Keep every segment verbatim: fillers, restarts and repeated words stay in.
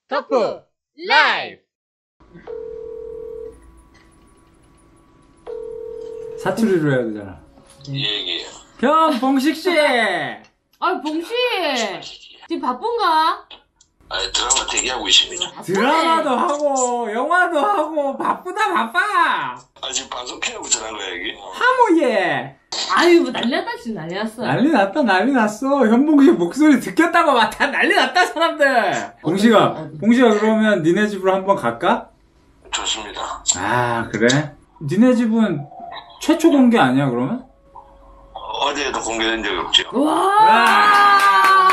터프 라이브. 사투리로 해야 되잖아. 얘기해요. 형 봉식씨. 아 봉식 지금 바쁜가? 아 드라마 대기하고 있습니다. 드라마도 하고 영화도 하고 바쁘다 바빠. 아 지금 방송 켜고 전화한 거야 여기? 하모예. 아유 뭐 난리 났다 지금 난리 났어. 난리 났다 난리 났어. 현봉식 목소리 듣겠다고 막 다 난리 났다 사람들. 봉식아 봉식아 그러면 니네 집으로 한번 갈까? 좋습니다. 아 그래? 니네 집은 최초 공개 아니야 그러면? 어제도 공개된 적이 없죠. 와.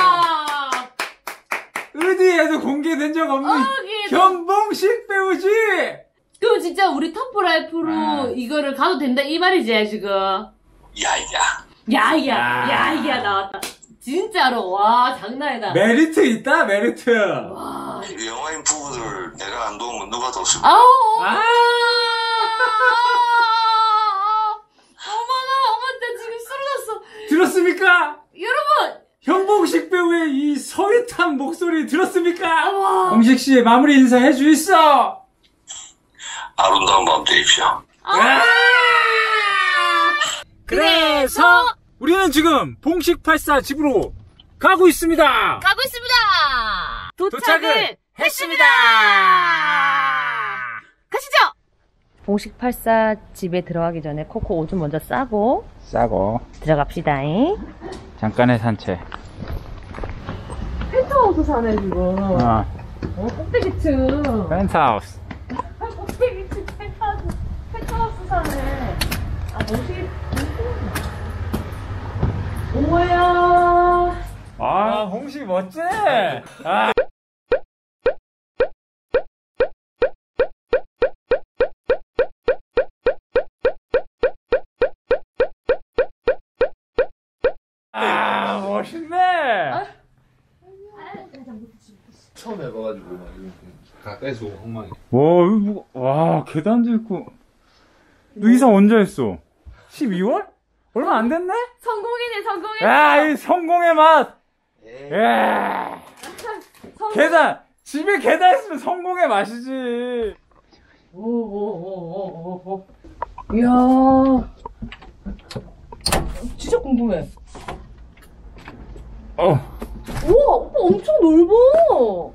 어디에도 공개된 적 없는 어디에도. 현봉식 배우지. 그럼 진짜 우리 터프라이프로 아. 이거를 가도 된다 이 말이지 지금. 야야. 야야 아. 야야 나왔다. 진짜로 와 장난이다. 메리트 있다 메리트. 와. 영화인 부부들 내가 안 도우면 누가 돕습니까? 아우. 아. 어머나 어머 나 지금 쓰러졌어. 들었습니까? 여러분. 현봉식 배우의 이 서윗한 목소리 들었습니까? 와. 봉식 씨 마무리 인사 해주있어. 아름다운 밤 되십시오. 아! 그래서 우리는 지금 봉식 팔사 집으로 가고 있습니다. 가고 있습니다. 도착을, 도착을 했습니다. 가시죠. 봉식 팔사 집에 들어가기 전에 코코 옷 좀 먼저 싸고 싸고 들어갑시다잉. 잠깐의 산책. 펜트하우스 사네 지금. 어. 어, 꼭대기층. 펜트하우스. 꼭대기층 펜트하우스. 펜트하우스 사네. 아 봉식. 오야. 아 봉식 멋지. 아. 아 멋있네. 처음 해봐가지고 막 이렇게 가까이서 보면 엉망이. 와, 여기 뭐, 와, 계단도 있고. 너 이사 언제 했어? 십이월? 얼마 안 됐네? 성공이네 성공했어. 야, 이 성공의 맛! 에이. 야, 성공. 계단! 집에 계단 있으면 성공의 맛이지. 오오오오오. 이야. 진짜 궁금해. 어. 우와, 오빠 엄청 넓어.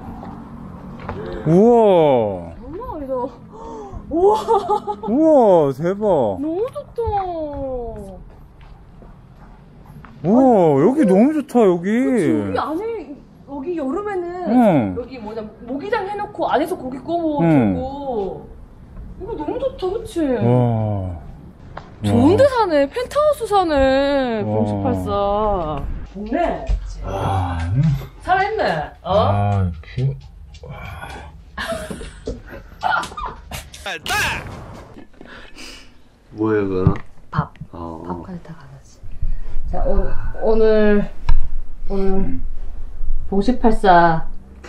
우와. 장난 아니다. 우와, 우와, 대박. 너무 좋다. 우와, 여기 너무 좋다, 여기. 그치, 여기 안에, 여기 여름에는, 응. 여기 뭐냐, 모기장 해놓고 안에서 고기 구워 응. 먹고. 이거 너무 좋다, 그치? 와. 좋은 데 사네. 펜트하우스 사네. 와. 봉식팔사. 좋네. 와. 살아있네. 어? 아, 뷰. 뭐예요 그거는? 밥. 어. 밥까지 다 가져지. 자, 오, 오늘, 오늘, 봉식팔사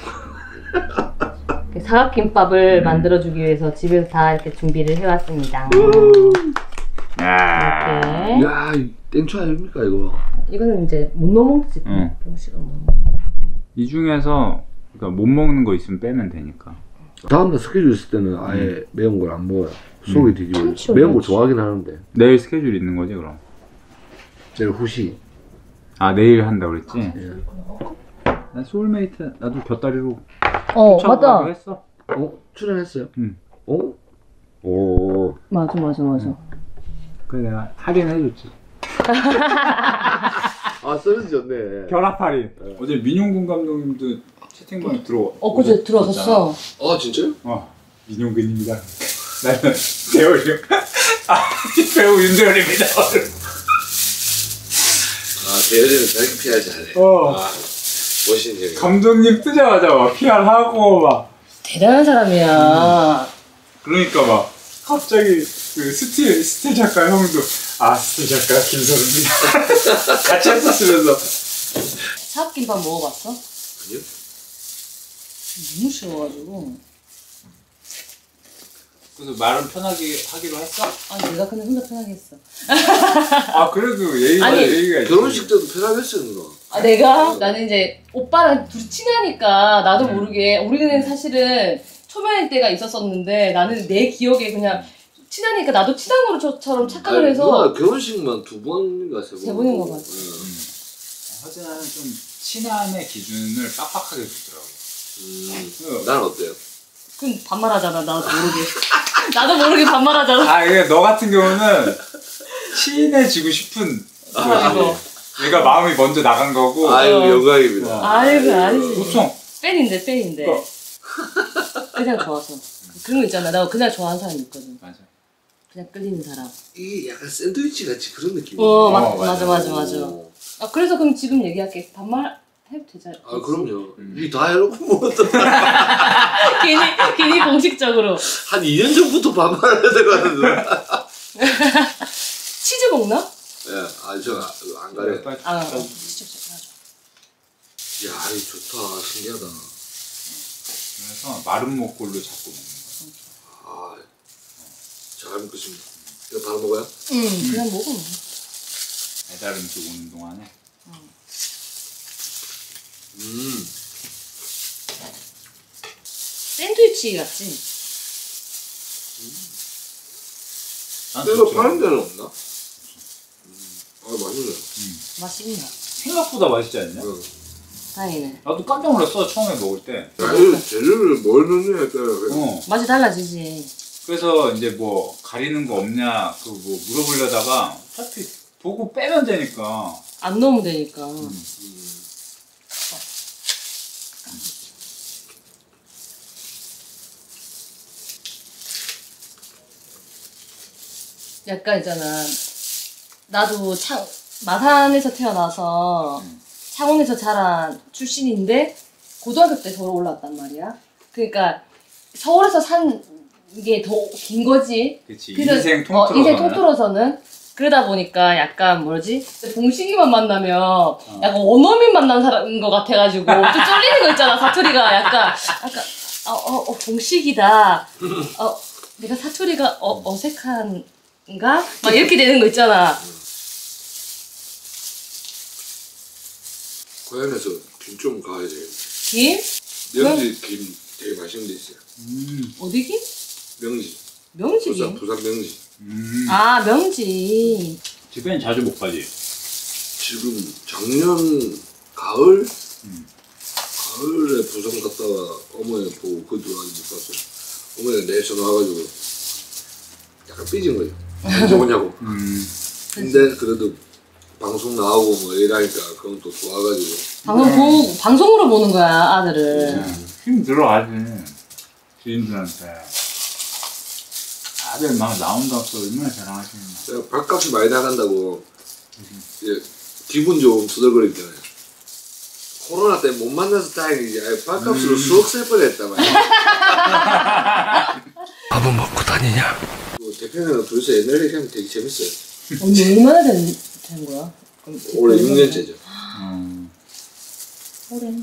사각김밥을 만들어주기 위해서 집에서 다 이렇게 준비를 해왔습니다. 이렇게. 야, 이 땡초 아닙니까 이거? 이거는 이제 못 넣어먹지. 응. 봉식은 못 먹어. 이 중에서, 그러니까 못 먹는 거 있으면 빼면 되니까. 다음날 스케줄 있을 때는 아예 매운 걸 안 먹어요. 속이 되게 참치 매운 거 올려야지. 좋아하긴 하는데 내일 스케줄 있는 거지, 그럼? 제일 후시. 아, 내일 한다 그랬지? 예. 난 소울메이트, 나도 곁다리로 어, 추천하기로 맞다. 했어. 어? 출연했어요? 응. 어? 오. 맞아, 맞아, 맞아. 그래, 내가 할인해줬지. 아 쓰러지셨네. 결합 할인. 네. 어제 민용근 감독님도 채팅방에 들어. 어, 그제 들어왔었어. 아 진짜요? 어, 민용근입니다. 나는 배우 중, 아, 배우 윤대현입니다. 아 대열이는 자기 피알 잘해. 어. 아 멋있는 형이. 감독님 뜨자마자 막 피알하고 막. 대단한 사람이야. 그러니까 막 갑자기 그 스틸 스틸 작가 형도 아 스틸 작가 김선우입니다. 같이 했었으면서. 사각김밥 먹어봤어? 아니요? 너무 쉬워가지고. 그래서 말은 편하게 하기로 했어? 아, 내가 근데 혼자 편하게 했어. 아 그래도 예의가 아니, 예의가 있지. 결혼식 때도 편하게 했어요 누나. 아 내가? 나는 이제 오빠랑 둘이 친하니까 나도 모르게 우리는 사실은 초면일 때가 있었었는데 나는 내 기억에 그냥 친하니까 나도 친한 거처럼 착각을 아니, 해서 누나 결혼식만 두 번인가 세 번. 세 번인 것 같아. 허진아는 좀 친함의 기준을 빡빡하게 두더라고. 음, 그- 난 어때요? 그럼 반말하잖아 나도 모르게 나도 모르게 반말하잖아. 아, 이게 너 같은 경우는 친해지고 싶은 아이고 얘가 마음이 먼저 나간 거고. 아유 어. 영광입니다. 아이고 아니지. 보통 팬인데 팬인데 어. 그냥 좋아서 그런 거 있잖아. 나 그냥 좋아하는 사람 있거든. 맞아. 그냥 끌리는 사람. 이게 약간 샌드위치 같이 그런 느낌. 어, 맞, 어, 맞아 맞아. 맞아 맞아. 아 그래서 그럼 지금 얘기할게. 반말 해도 되잖아. 아 그럼요. 음. 이 다 해놓고 뭐한 괜히 괜히 공식적으로 이 년 전부터 반말해야 되거든요. 치즈 먹나? 예, 아니 저안 가래. 빨리 아, 어. 빨리. 치즈 치즈 맞아. 야, 이거 좋다. 신기하다. 그래서 마른 목골로 잡고 먹는 거야. 아, 잘 먹겠습니다. 이거 바로 먹어요? 응, 그냥 먹어. 배달 음식 오는 동안에. 음, 샌드위치 같지? 난 이거 좋죠. 파는 데는 없나? 음, 아, 맛있네. 맛있나? 생각보다 맛있지 않냐? 응. 다행이네. 나도 깜짝 놀랐어 처음에 먹을 때. 야, 이거 재료를 뭘 넣느냐에 따라. 어. 맛이 달라지지. 그래서 이제 뭐 가리는 거 없냐 그 뭐 물어보려다가 어차피 보고 빼면 되니까. 안 넣으면 되니까. 음. 약간 있잖아. 나도 창 마산에서 태어나서 음. 창원에서 자란 출신인데 고등학교 때 서울 올라왔단 말이야. 그러니까 서울에서 산 게 더 긴 거지. 그치. 그래서- 인생 어, 통틀어서는. 인생 통틀어서는 그러다 보니까 약간 뭐지? 봉식이만 만나면 약간 원어민 만난 사람인 것 같아가지고 좀 쫄리는 거 있잖아. 사투리가 약간 약간 어, 어, 어 봉식이다. 어 내가 사투리가 어, 어색한가? 막 이렇게 되는 거 있잖아. 고향에서 김 좀 가야 돼. 김? 명지 김 되게 맛있는 데 있어요. 음. 어디 김? 명지. 명지 부산, 김? 부산 명지. 음. 아 명지. 집에는 자주 못 가지. 지금 작년 가을? 음. 가을에 부산 갔다가 어머니 보고 그 뒤로 아직 못 갔어. 어머니가 내 전화 와가지고 약간 삐진 거죠. 언제 오냐고. 음. 근데 그래도 방송 나오고 뭐 이러니까 그건 또 좋아가지고. 방송 보고 방송으로 보는 거야 아들을. 음. 힘 들어가지. 지인들한테. 다들 막 나온다고 또 얼마나 자랑하시는 거야. 제가 밥값이 많이 나간다고 이제 기분 좀 투덜거리잖아요. 코로나 때문에 못 만나서 다행이지. 아예 밥값으로 수억 셀 뻔했단 말이야. 밥은 먹고 다니냐? 그 대표님이랑 둘이서 옛날 얘기하면 되게 재밌어요. 언니 얼마나 된, 된 거야? 그럼 올해 육 년째죠. 음. 올해.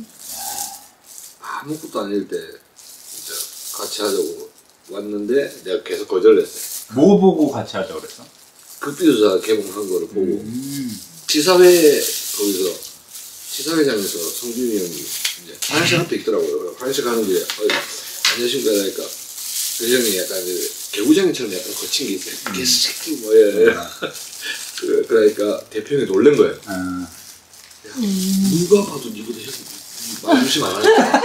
아무것도 아닐 때 진짜 같이 하자고 왔는데 내가 계속 거절했어요. 뭐 보고 같이 하자고 그랬어? 극비조사 개봉한 거를 보고 음. 시사회 거기서 시사회장에서 성준이 형이 이제 화장실 앞에 있더라고요. 화장실 가는 길에 어, 안녕하십니까 하니까 그 형이 약간 이제 개구장이처럼 약간 거친 게 있어요. 음. 개새끼 뭐야. 그, 그러니까 대표형이 놀란 거예요. 아. 누가 봐도 니보다 형이 말조심 안 하니까.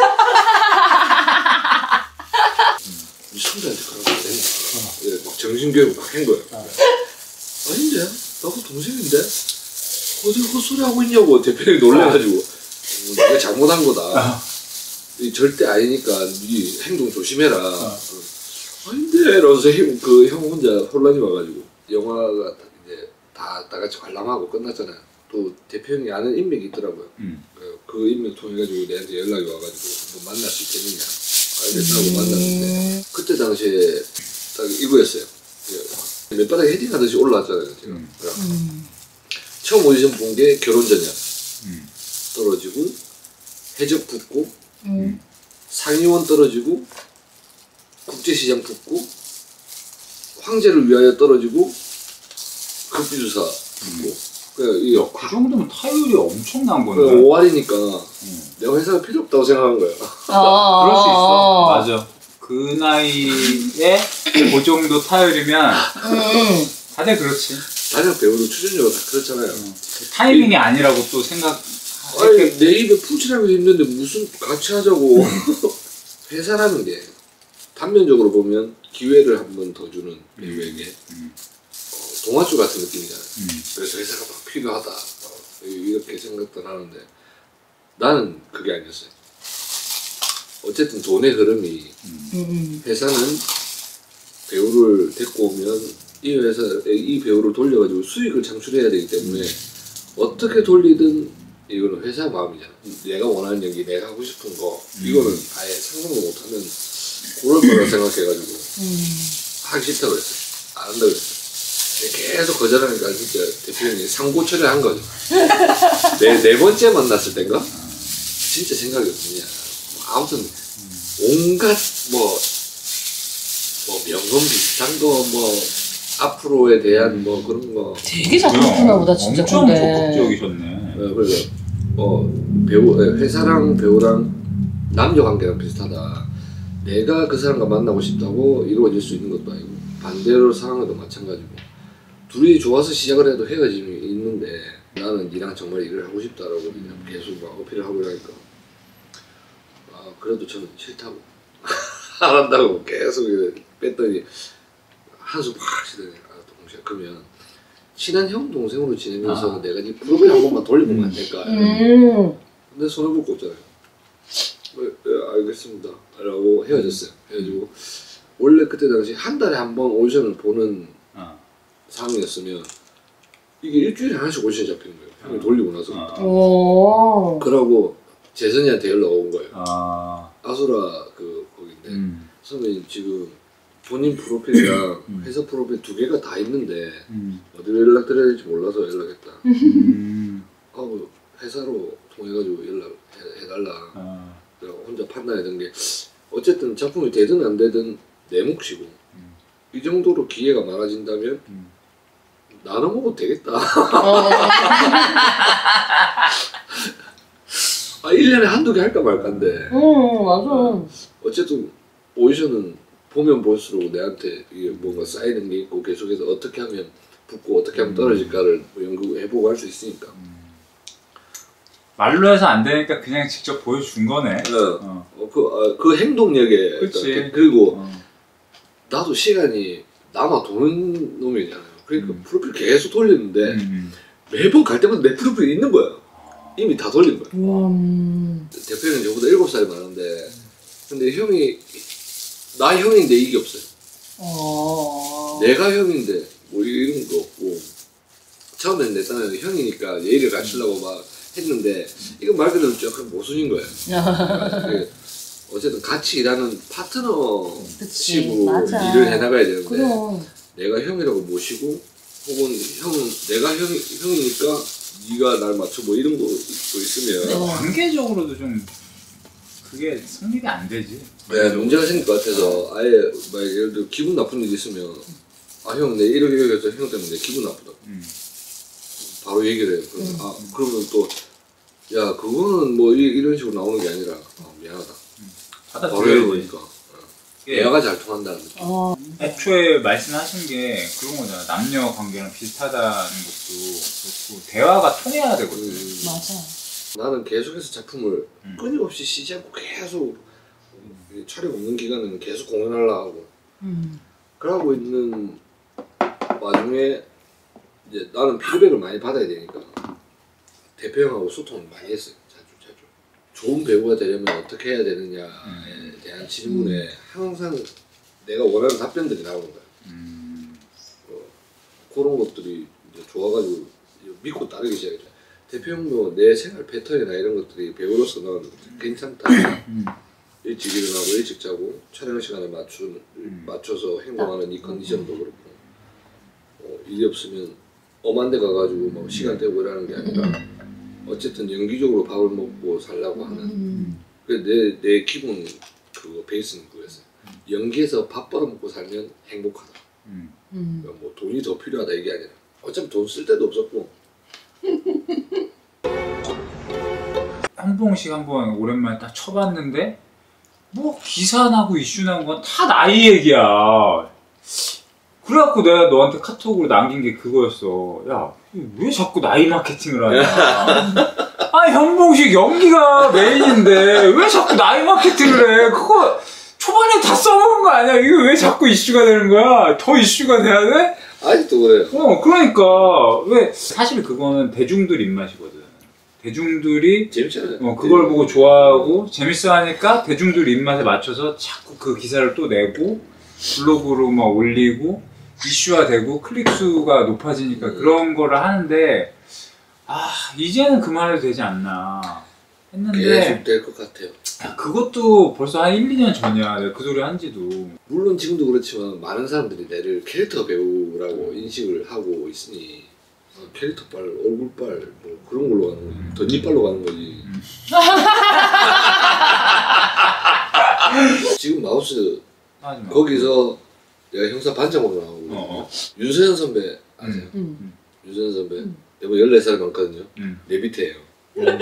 이 선배한테 그러면 안 된다. 예, 막 정신교육을 막 한 거예요. 아닌데? 나도 동생인데? 어디 헛소리 하고 있냐고 대표님이 놀래가지고 어, 내가 잘못한 거다. 이 절대 아니니까 네 행동 조심해라. 어. 아닌데? 이러면서 형, 그 형 혼자 혼란이 와가지고 영화가 이제 다, 다 같이 관람하고 끝났잖아요. 또 대표형이 아는 인맥이 있더라고요. 음. 그, 그 인맥 통해가지고 내한테 연락이 와가지고 뭐 만날 수 있겠느냐. 알겠다고 만났는데 그때 당시에 딱 이거였어요. 몇 바닥 헤딩하듯이 올라왔잖아요. 제가. 음. 음. 처음 오디션 본 게 결혼 전이야. 음. 떨어지고 해적 붙고 음. 상위원 떨어지고 국제시장 붙고 황제를 위하여 떨어지고 급비주사 붙고 그, 이, 그 정도면 타율이 엄청난 건데. 그 오 할이니까 음. 내가 회사가 필요 없다고 생각한 거야. 어, 그럴 수 있어. 어. 맞아. 그 나이에 그 정도 타율이면 음. 다들 그렇지. 다른 배우도 출연료가 다 그렇잖아요. 음. 타이밍이 아니라고 또 생각. 아니 내 입에 푹칠하고 있는데 무슨 같이 하자고. 회사라는 게 단면적으로 보면 기회를 한 번 더 주는 배우에게 음. 어, 동화줄 같은 느낌이잖아요. 음. 그래서 회사가 막 필요하다 어, 이렇게 생각도 하는데 나는 그게 아니었어요. 어쨌든 돈의 흐름이 음. 회사는 배우를 데리고 오면 이 회사 이 배우를 돌려가지고 수익을 창출해야 되기 때문에 어떻게 돌리든 이거는 회사 마음이잖아. 내가 원하는 연기, 내가 하고 싶은 거 이거는 아예 상상도 못하면 그럴 거라 생각해가지고 음. 하기 싫다 그랬어요. 안 한다 그랬어요. 계속 거절하니까 진짜 대표님이 상고 처리한 거죠. 네, 네 번째 만났을 땐가? 진짜 생각이 없느냐. 아무튼 온갖 뭐, 뭐 명언 비슷한 거 뭐 앞으로에 대한 뭐 그런 거 되게 잘하셨나 보다 진짜. 엄청 근데. 적극적이셨네. 어, 그래서 어, 배우 회사랑 배우랑 남녀 관계랑 비슷하다. 내가 그 사람과 만나고 싶다고 이루어질 수 있는 것도 아니고 반대로 상황도 마찬가지고 둘이 좋아서 시작을 해도 헤어짐이 있는데 나는 니랑 정말 일을 하고 싶다라고 그냥 계속 막 어필을 하고 이러니까 아 그래도 저는 싫다고 안 한다고 계속 뺐더니 한숨 팍 쉬더니 아 동시에 그러면 친한 형 동생으로 지내면서 아. 내가 네 프로그램 한 번만 돌려보면 안 될까? 음. 근데 손을 볼 거 없잖아요. 네, 네, 알겠습니다. 라고 헤어졌어요. 헤어지고 원래 그때 당시 한 달에 한 번 오디션을 보는 어. 상황이었으면 이게 일주일에 하나씩 오디션 잡히는 거예요. 형이 돌리고 나서. 어. 오. 그러고 재선이한테 연락 온 거예요. 아. 아수라 그 거긴데 음. 선배님 지금 본인 프로필이랑 음. 회사 프로필 두 개가 다 있는데 음. 어디로 연락드려야 될지 몰라서 연락했다. 음. 하고 회사로 통해가지고 연락해달라. 아. 내가 혼자 판단했던 게 어쨌든 작품이 되든 안 되든 내 몫이고 음. 이 정도로 기회가 많아진다면 음. 나눠 먹어도 되겠다. 어. 아, 일 년에 한두 개 할까 말까인데 음, 맞아. 어쨌든 오디션은 보면 볼수록 내한테 이게 뭔가 쌓이는 게 있고 계속해서 어떻게 하면 붙고 어떻게 하면 떨어질까를 뭐 연구해보고 할 수 있으니까. 말로 해서 안 되니까 그냥 직접 보여준 거네. 네. 어. 어, 그, 아, 그 행동력에 그치. 일단 그리고 어. 나도 시간이 남아 도는 놈이잖아요. 그러니까 음. 프로필 계속 돌리는데 음. 매번 갈 때마다 내 프로필이 있는 거야. 이미 다 돌린 거야. 음. 대표는 저보다 일곱 살이 많은데 근데 형이 나 형인데 이게 없어요. 어. 내가 형인데 뭐 이런 거 없고 처음엔 내 딴에는 형이니까 예의를 갖추려고 막 했는데 이건 말 그대로 조금 모순인 거예요. 그게 어쨌든 같이 일하는 파트너십으로 그치, 맞아. 일을 해나가야 되는데 그럼. 내가 형이라고 모시고 혹은 형 내가 형, 형이니까 네가 날 맞춰 뭐 이런 거 있으면 네. 관계적으로도 좀 그게 성립이 안 되지. 네, 문제가 생길 것 같아서 아예 막 예를 들어 기분 나쁜 일 있으면 아 형 내 이렇게 이렇게 해서 형 때문에 기분 나쁘다 음. 바로 얘기를 해요. 그러면 음. 아 그러면 또 야 그거는 뭐 이, 이런 식으로 나오는 게 아니라 아, 미안하다 바로 받아들여야 해보니까 예. 대화가 잘 통한다는 느낌. 어. 애초에 말씀하신 게 그런 거잖아. 남녀 관계랑 비슷하다는 것도 그렇고 대화가 통해야 되거든. 음, 맞아. 나는 계속해서 작품을 음. 끊임없이 쉬지 않고 계속 이 촬영 없는 기간에는 계속 공연하려고 하고 음. 그러고 있는 와중에 이제 나는 피드백을 많이 받아야 되니까 대표 형하고 소통을 많이 했어요. 자주 자주. 좋은 배우가 되려면 어떻게 해야 되느냐에 대한 질문에 항상 내가 원하는 답변들이 나오는 거야. 음. 어, 그런 것들이 이제 좋아가지고 믿고 따르기 시작했죠. 대표 형도 내 생활 패턴이나 이런 것들이 배우로서는 괜찮다. 음. 일찍 일어나고 일찍 자고 촬영 시간에 맞추, 음. 맞춰서 행동하는 이 컨디션도 그렇고 어, 일이 없으면 엄한 데 가가지고 막 시간 때우고 이러는 게 아니라 어쨌든 연기적으로 밥을 먹고 살라고 하는 음. 내, 내 기본 그거 베이스는 그거였어요. 연기에서 밥 벌어먹고 살면 행복하다. 음. 음. 그러니까 뭐 돈이 더 필요하다 이게 아니라 어차피 돈 쓸 데도 없었고 현봉식 한번 오랜만에 딱 쳐봤는데 뭐 기사 나고 이슈 난 건 다 나이 얘기야. 그래갖고 내가 너한테 카톡으로 남긴 게 그거였어. 야, 왜 자꾸 나이 마케팅을 하냐. 아, 현봉식 연기가 메인인데 왜 자꾸 나이 마케팅을 해. 그거 초반에 다 써먹은 거 아니야. 이게 왜 자꾸 이슈가 되는 거야. 더 이슈가 돼야 돼? 아직도 그래요. 어, 그러니까 왜 사실 그거는 대중들 입맛이거든. 대중들이 재밌잖아요. 어, 그걸 보고 좋아하고 재밌어 하니까 대중들 입맛에 맞춰서 자꾸 그 기사를 또 내고 블로그로 막 올리고 이슈화되고 클릭수가 높아지니까 음. 그런 거를 하는데 아 이제는 그만해도 되지 않나 했는데 계속 될 것 같아요. 야, 그것도 벌써 한 일, 이 년 전이야. 내가 그 소리 한 지도. 물론 지금도 그렇지만 많은 사람들이 내를 캐릭터 배우라고 인식을 하고 있으니 어, 캐릭터빨, 얼굴빨 뭐 그런 걸로 가는 거지. 음. 덧니빨로 가는 거지. 음. 지금 마우스 하지 마. 거기서 내가 형사 반장으로 나오고 어, 어. 윤서현 선배 아세요? 음. 윤서현 선배 음. 내가 열네 살 많거든요. 음. 내 밑에예요. 음.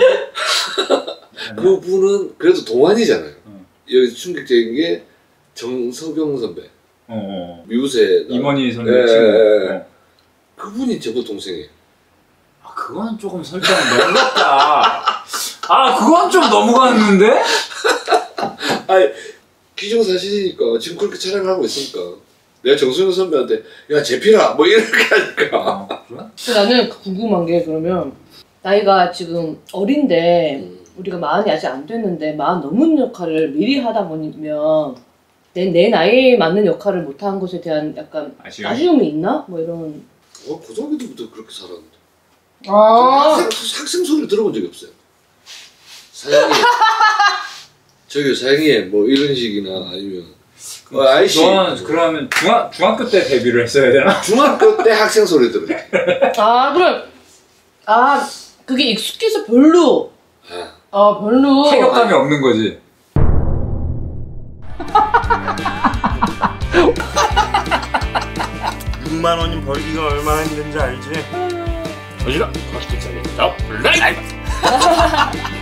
그분은 그래도 동안이잖아요. 어. 여기서 충격적인 게 정석영 선배 어, 어. 미우새 임원희 선배 예, 친구. 예, 예. 어. 그분이 저보다 동생이에요. 아, 그건 조금 설정 넘었다. 아, 그건 좀 넘어갔는데? 아니 기정사실이니까 지금 그렇게 촬영하고 있으니까 내가 정수영 선배한테 야 제필아 뭐 이렇게 하니까 아, 그래? 근데 나는 궁금한 게 그러면 나이가 지금 어린데 음. 우리가 마흔이 아직 안 됐는데 마흔 넘은 역할을 미리 하다 보면 내, 내 나이에 맞는 역할을 못한 것에 대한 약간 아쉬움? 아쉬움이 있나? 뭐 이런. 어, 고등학교 때부터 그렇게 살았는데 아, 학생, 학생 소리를 들어본 적이 없어요. 사장님 저기 사장님 뭐 이런 식이나 아니면 어, 아이씨 넌 그러면 중학, 중학교 때 데뷔를 했어야 되나? 중학교 때 학생 소리 들어요. 아, 그럼 아 그게 익숙해서 별로. 아, 아, 별로. 타격감이 없는 거지. 육만 원이 벌기가 얼마나 힘든지 알지? 어지러 거시기 전에 더 블라이브